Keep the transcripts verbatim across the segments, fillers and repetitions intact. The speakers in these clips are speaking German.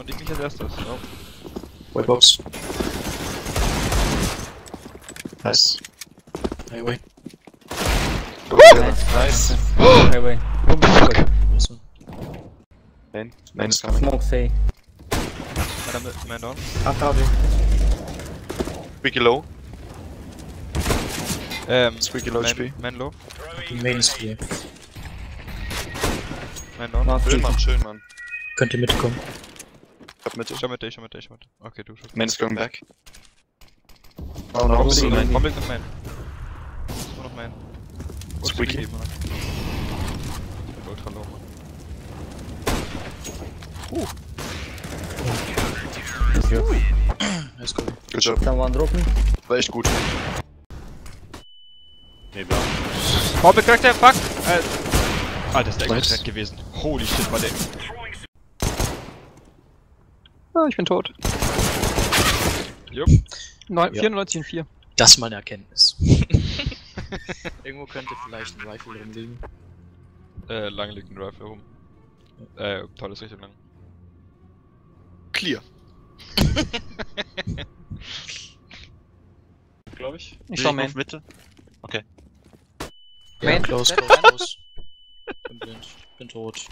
Und ich mich als erstes. Oh. White Box. Nice. Highway. Nice. Nice. Highway. Wo bist du gut? Nice one. Main. Main is coming. Smoke say. Madame, man down. After Abi. Squeaky low. Ähm, Squeaky low H P. man, man low. Main is clear. Man down. Mach Schön, die. Mann, schön, Mann. Könnt ihr mitkommen? Ich hab Mitte. Ich schau mit dir, ich schau mit dir, ich schau mit dir. Okay, du schaust. Main is going back. Oh no, Bombing so noch main. main. Bombing noch main. So noch main. Squeaky. Ich bin ultra low, Mann. Nice go. Good job. Someone drop me. War echt gut. Nee, blau. Bombing Charakter, fuck! Äh, Alter, ist der Nice. Exo gewesen. Holy shit, war der. Ah, ich bin tot. Jupp. Neun, Ja. vierundneunzig und vier. Das mal eine Erkenntnis. Irgendwo könnte vielleicht ein Rifle rumliegen. Äh, lang liegt ein Rifle rum. Äh, tolles Richtung lang. Clear. Glaube ich. Ich schau Main. Auf Mitte. Okay. Ja, Main. close, close, close. Bin blind. Bin tot.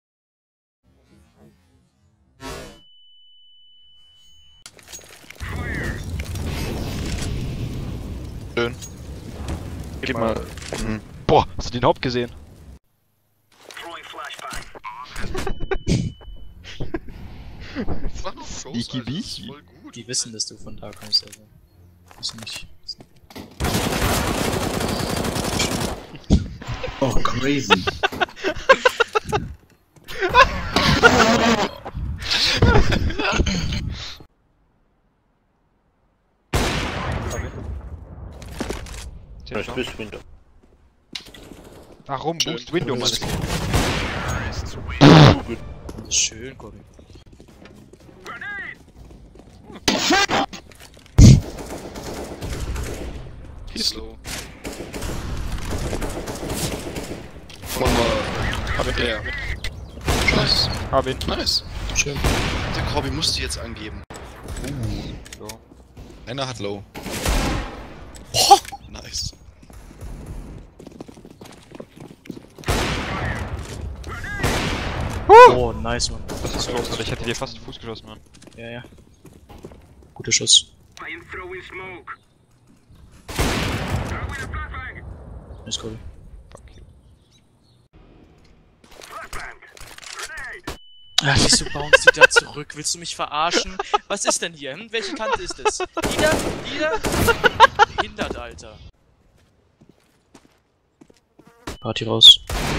Schön. Gib mal. Mhm. Boah, hast du den Haupt gesehen? Sneaky Beaky. Voll gut. Die wissen, dass du von da kommst, also. Ist nicht. Oh, crazy. Tja, schau. Boost Window. Warum Schön. Boost Window, Mann? Das ist schön, Cory. He's low. One more. Hab ich leer. Nice. Hab ihn. Nice. Schön. Der Corby musste jetzt angeben. So. Einer hat low. Nice. Oh, nice one. Das ist los, oder ich hätte dir fast den Fuß geschossen, Mann. Ja, ja. Guter Schuss. Nice, Cory. Fuck you. Ach, wieso bounce die da zurück? Willst du mich verarschen? Was ist denn hier? Hm? Welche Kante ist es? Die da? Die da? Behindert, Alter. Party raus.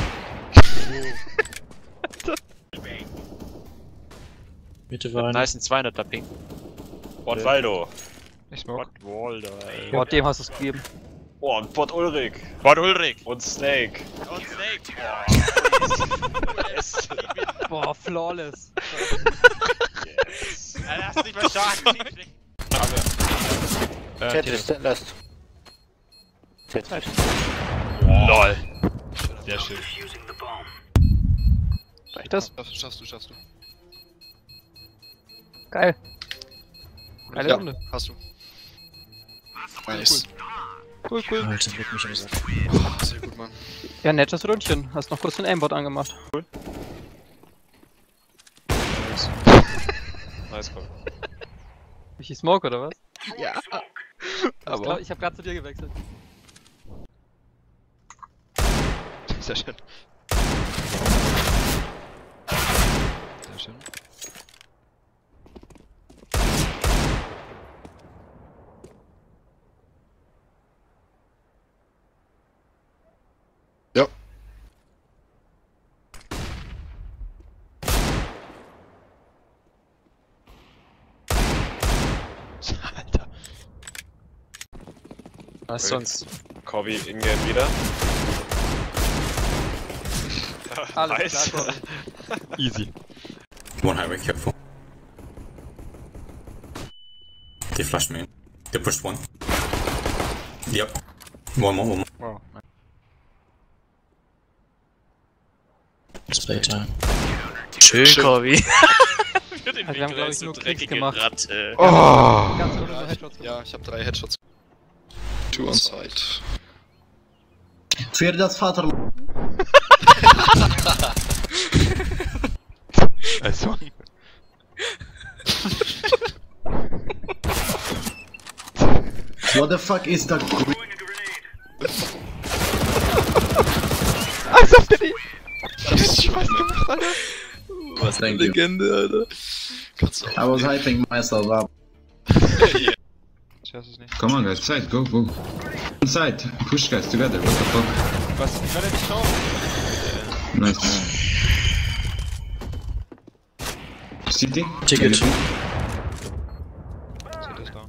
Mitte war ein. Nice, ein zweihunderter Ping. Bot Waldo. Ich smoke. Bot Waldo, ey. Boah, dem hast du es gegeben. Oh, und Bot Ulrich. Bot Ulrich! Und Snake. Und Snake! Yes. Boah, flawless. Yes. Alter, hast du nicht verstanden? Äh, Tetris, last. LOL. Sehr schön. Reicht das? Schaffst, schaffst du, schaffst du. Geil. Geile Ja, Runde. hast du. Nice. Cool, cool. Alter, leg mich am Sack. Oh, sehr gut, Mann. Ja, nettes Rundchen. Hast noch kurz den Aimbot angemacht. Nice, komm. Hab ich die Smoke oder was? Ja. Aber klar, ich hab grad zu dir gewechselt. Sehr schön. Sehr schön. Ja. Alter. Was sonst? Corby in-game wieder. Alles Nice. klar, Easy. One highway, careful. They flashed me. They pushed one. Yep. One more, one more. Wow. It's playtime. Schön, Corby. Also wir haben, glaube ich, nur Klicks gemacht. Ratte. Oh! Ganz ohne so Headshots. Ja, ich hab drei Headshots. Two on side. Tvirdas Vater. Also. What the fuck is that? Als ob der die... Das ist Schweine. Was thank you. Legende, Alter. Kannst du I was hyping myself up. Ich weiß es nicht. Come on guys, side, go, go. Inside, push guys together, what the fuck. Was? War der nicht drauf? Nice. City? Ticket. Seht das da.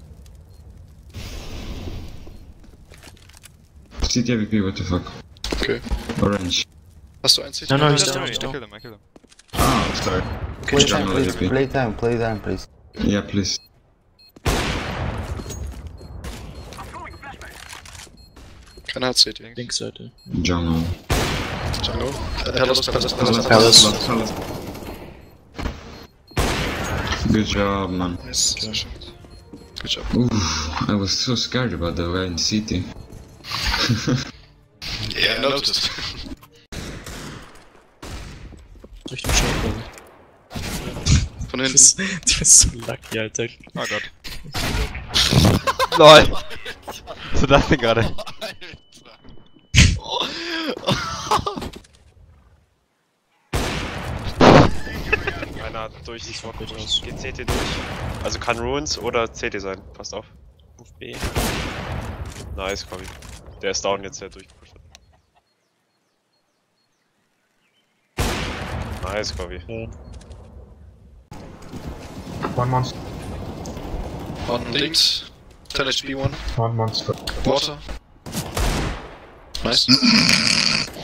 City A V P, what the fuck. Okay. Orange. Hast du ein C T? No, no, I he's killed down, him, he's I down. killed him, I killed him. Ah, sorry. Play time, please. Play time, play time, please. Yeah, please. Keiner hat C T. Linksseite. Jungle. Jungle. Äh, Hellas, Hellas, Palace, Hellas. Palace, Palace. Good job, man. Nice, sehr schön. Good job. Oof, I was so scared about the guy in City. Yeah, I noticed. Richtung Shotgun. Von Du hinten. bist, du bist so lucky, Alter. Oh Gott. LOL. Was ist das denn gerade? Einer hat durch. Geht C T durch. Also kann Ruins oder C T sein. Passt auf. Auf B. Nice, Corby. Der ist down jetzt, der durchgepusht hat. Nice, Corby. Ja. One monster. One links. ten H P, one. One monster. Water. Nice.